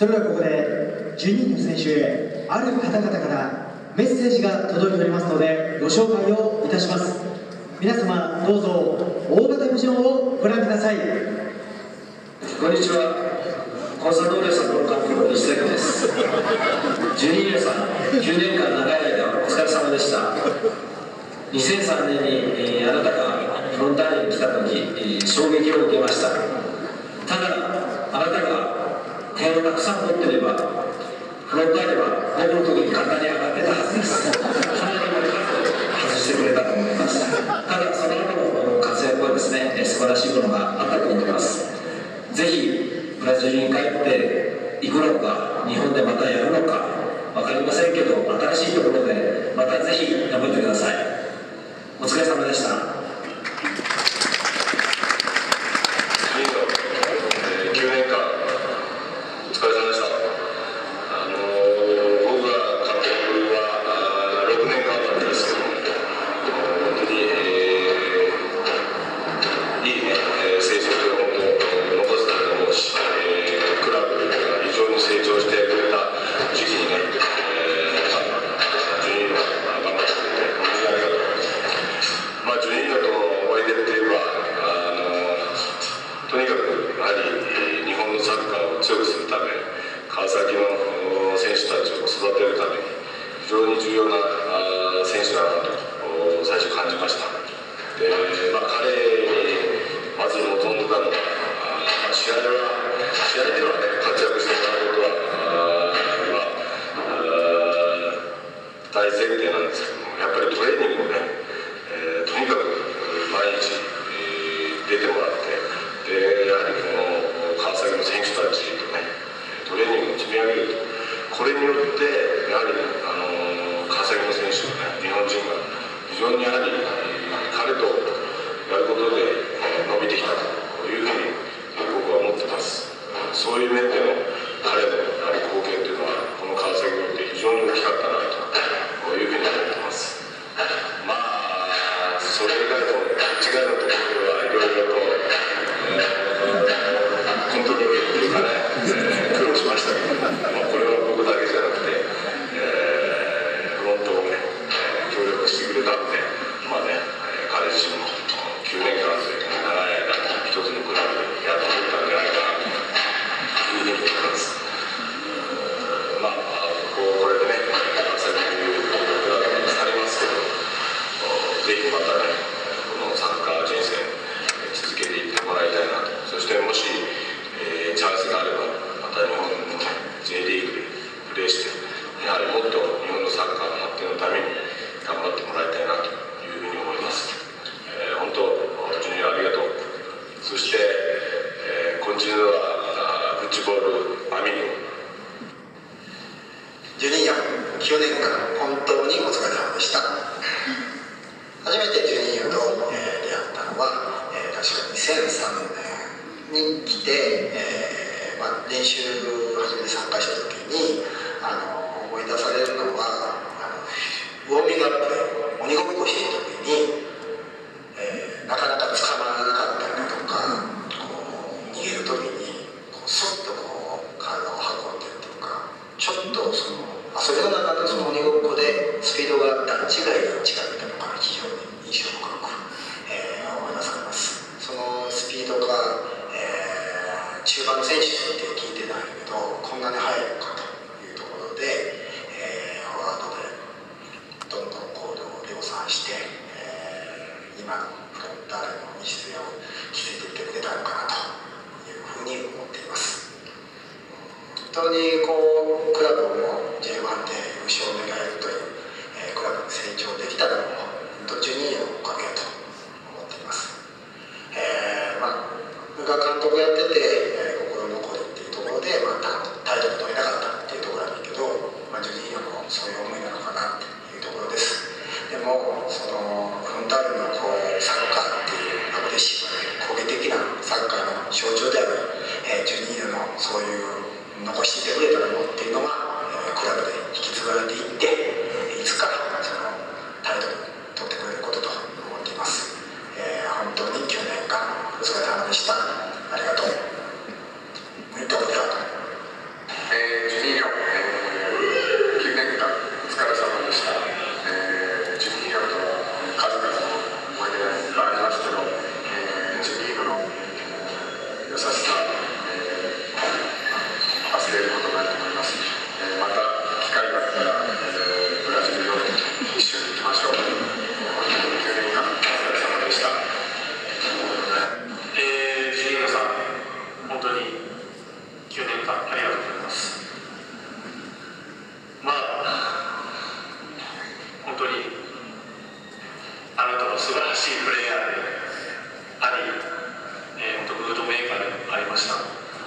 それではここで12人の選手へある方々からメッセージが届いておりますのでご紹介をいたします。皆様どうぞ大型ビジョンをご覧ください。 こんにちは。コンサドーレサポートカップの西崎です。12名さん、9年間長い間お疲れ様でした。2003年にあなたがフロンターレに来た時、衝撃を受けました。ただあなたが点をたくさん取ってればフロンターレは僕の時に簡単に上がってたはずです。かなりの数外してくれたと思います。ただその後の活躍はですね、素晴らしいものがあったと思います。ぜひブラジルに帰っていくのか、日本でまたやるのか分かりませんけど、新しいところでまたぜひ頑張ってください。お疲れ様でした。 川崎の選手たちを育てるために非常に重要な選手だなと最初感じました。で、彼にまず望んでたのは、試合ではね活躍してもらうことは大前提なんですけども、やっぱりトレーニングをね、とにかく毎日出てもらって、でやはりこの川崎の選手たちとねトレーニングを積み上げると、これによってやはり川崎の選手のね、日本人が非常にやはり彼とやることで伸びてきたというふうに僕は思ってます。そういう面での彼のやはり貢献というのはこの川崎において非常に大きかったなというふうに思ってます。それ以外のところではいろいろとコントロールというかね、苦労しましたけど、これは僕だけじゃなくて、フロントをね、協力してくれたんで、彼自身も9年間で長い間、一つのクラブでやってくれたんじゃないかなというふうに思います。これでね、川崎というクラブに去りますけど、ぜひまたね、このサッカー人生続けていってもらいたいなと。そしてもし、チャンスがあればまた日本の J リーグでプレーして、やはりもっと日本のサッカーの発展のために頑張ってもらいたいなというふうに思います。本当ジュニアありがとう。そして、コンチニューはフッチボールアミニジュニア9年間本当にお疲れ様でした。初めてジュニアと出会ったのは、確か2003年に来て、練習初めて参加した時に思い出されるのはウォーミングアップで鬼ごっこしている時に、なかなか捕まらなかったりだとか、逃げる時にそっと体を運んでとか、ちょっと遊びの中でその鬼ごっこでスピードが段違いみたいなのが非常に印象深く、思い出されます。そのスピードが、中盤の選手って聞いてないけどこんなに速いのかというところで、フォワードでどんどん行動を量産して、今のフロンターレの礎を築いていってくれたのかなというふうに思っています。本当にクラブも J1 で優勝を狙えるという、クラブに成長できたのも本当ジュニアのおかげと思っています。僕が監督やってて、心残りっていうところで、タイトル取れなかったっていうところなんだけど、ジュニアもそういう思いなのかなっていうところです。でもフロンターレのサッカーっていうアグレッシブな攻撃的なサッカーの象徴である、ジュニアのそういう残していてくれたものっていうのは、クラブで引き継がれていっていつかタイトル取ってくれることと思っています。本当に9年間お疲れ様でした。ありがとう。muito obrigado。 優しさ、忘れることないと思います。また機会があったら、ブラジルの一緒に行きましょう。本当に9年間お疲れ様でした。 ジュニアさん、本当に9年間ありがとうございます。本当にあなたは素晴らしいプレイヤーであり、本当ムードメーカーでもありました。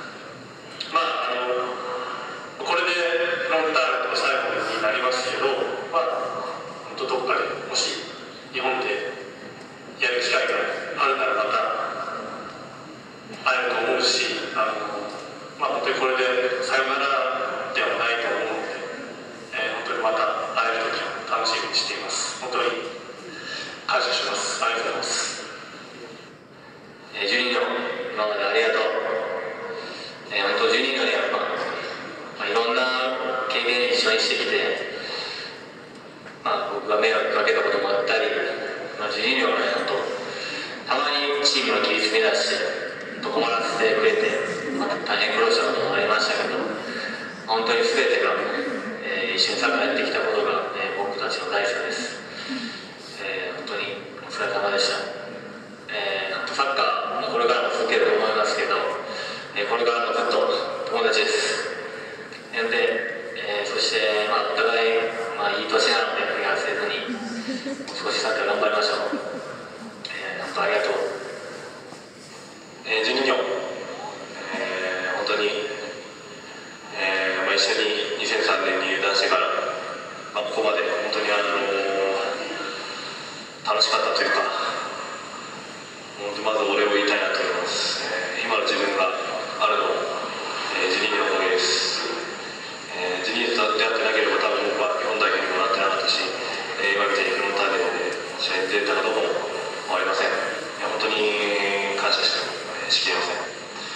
これでフロンターレと最後になりますけど、本当どっかでもし日本でやる機会があるならまた会えると思うし、本当にこれでさよならではないと思うので、本当にまた会える時を楽しみにしています。本当に感謝します。ありがとうございます。 ジュニーノ、今までありがとう。本当ジュニーノでやっぱ、いろんな経験一緒にしてきて、僕が迷惑かけたこともあったり、ジュニーノは本当たまにチームの規律乱して困らせてくれて、大変苦労したこともありましたけど、本当に全てが、一緒にサッカーやってきたことが、僕たちの財産です。本当にお疲れ様でした。サッカーこれからも続けると思いますけど、これからもずっと友達です。で、そしてお互い、いい年なので怪我せずに少しサッカー頑張りましょう。本当ありがとう。 ジュニーニョ、本当に、一緒に2003年に入団してから、ここまで本当に楽しかったというか、まずお礼を言いたいなと思います。今の自分があるのは、ジュニーニョのおかげです。ジュニーニョと出会ってなければ多分僕は日本代表にもなってなかったし、今みたいにフロンターレで試合に出れたかどうかもありません。本当に感謝してしきれません。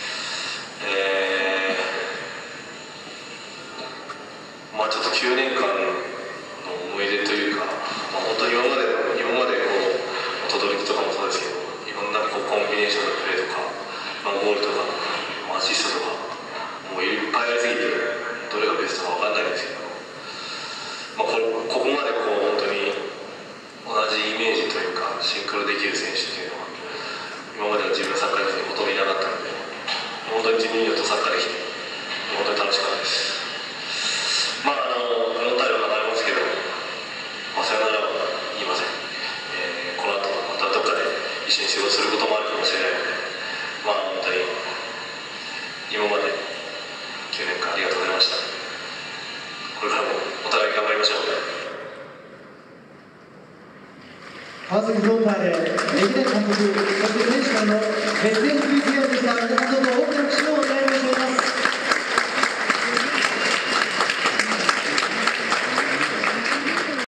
ちょっと9年間の思い出というか、本当に今まで轟とかもそうですけど、いろんなコンビネーションのプレーとか、ゴールとかアシストとかもういっぱいありすぎてどれがベストか分かんないんですけど、ここまで本当に同じイメージというかシンクロできる選手っていうのは今までは自分のサッカー人生ほとんどいなかったので、本当にジュニーニョとサッカーできて本当に楽しかったです。フロンターレは離れますけど、さよならは言いません。この後またどっかで一緒に仕事することもあるかもしれないので、本当に今まで9年間ありがとうございました。これからもお互い頑張りましょう。 川崎フロンターレ歴代監督、そして選手間の熱戦続き